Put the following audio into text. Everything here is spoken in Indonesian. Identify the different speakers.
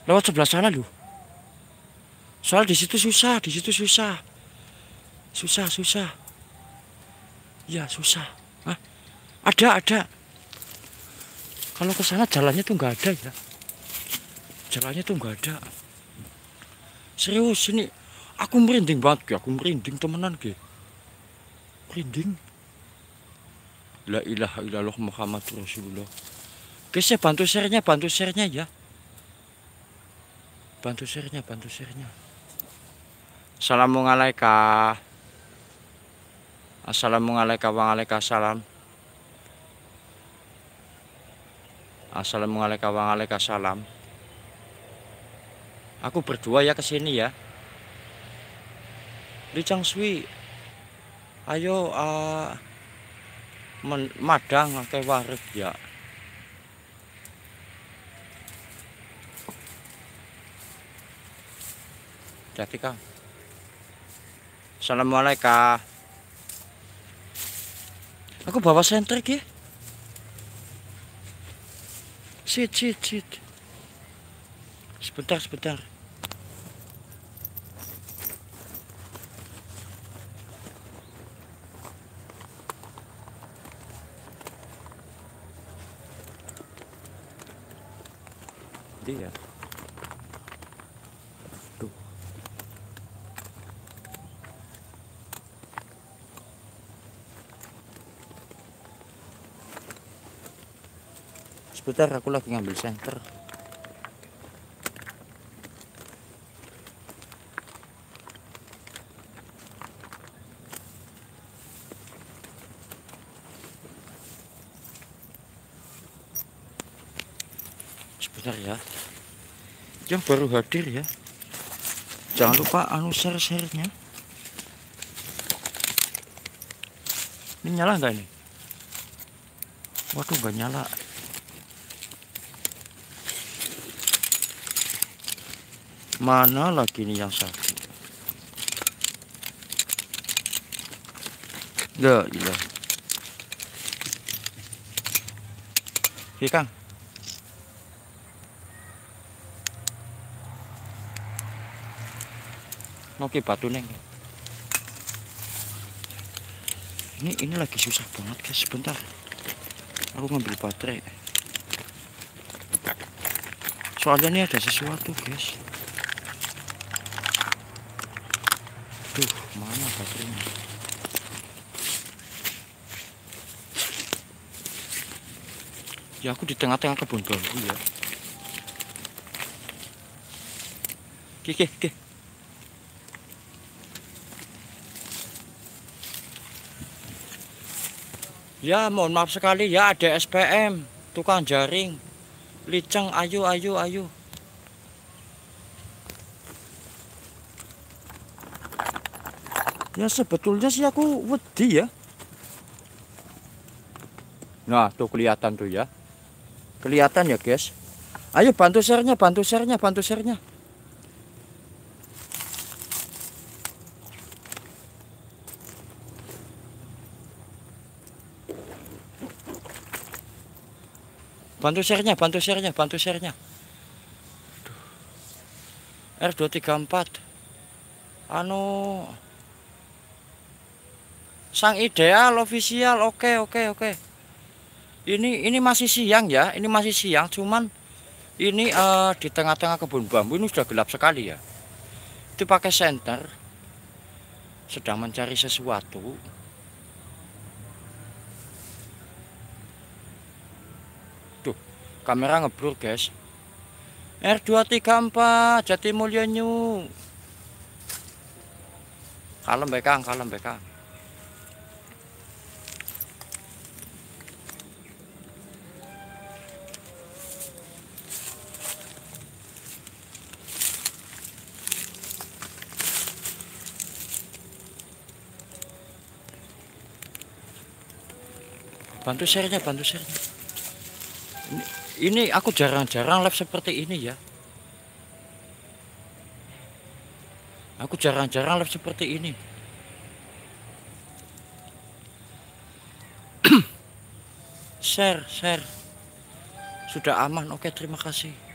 Speaker 1: Lewat sebelah sana loh. Soal di situ susah, di situ susah. Susah. Ya susah. Hah? Ada. Kalau ke sana jalannya tuh nggak ada ya. Jalannya tuh nggak ada. Serius ini. Aku merinding banget, aku merinding temenan ke. Merinding. La ilaha illallah Muhammad Rasulullah. Guys ya bantu share-nya ya. Bantu share-nya. Assalamualaikum. Assalamualaikum waalaikumsalam. Assalamualaikum waalaikumsalam. Aku berdua ya ke sini ya. Li Chang Sui. Ayo madang ke warik ya. Jadi Kang. Assalamualaikum. Aku bawa sentrik ya. Sit. Sebentar. Dia. Tuh. Sebentar aku lagi ngambil senter. Sebentar ya. Yang baru hadir ya. Jangan lupa share-nya. Ini nyala nggak ini? Waduh nggak nyala. Mana lagi nih yang satu? La ilah. Oke Kang. Oke batu neng. Ini lagi susah banget guys. Sebentar. Aku ngambil baterai. Soalnya ini ada sesuatu guys. Tuh mana baterainya? Ya aku di tengah-tengah kebun bambu ya. Oke. Ya mohon maaf sekali ya, ada SPM tukang jaring. Li Chang ayo. Ya sebetulnya sih aku wedi ya. Nah tuh kelihatan tuh ya. Kelihatan ya guys. Ayo bantu share-nya. Bantu share-nya. R234. Sang Ideal official. Oke. Ini masih siang ya. Ini masih siang, cuman ini di tengah-tengah kebun bambu ini sudah gelap sekali ya. Itu pakai senter. Sedang mencari sesuatu. Tuh, kamera ngeblur guys. R234 Jatimulya New. Kalem bekang. Bantu share-nya. Ini aku jarang-jarang live seperti ini ya. Share. Sudah aman. Oke, terima kasih.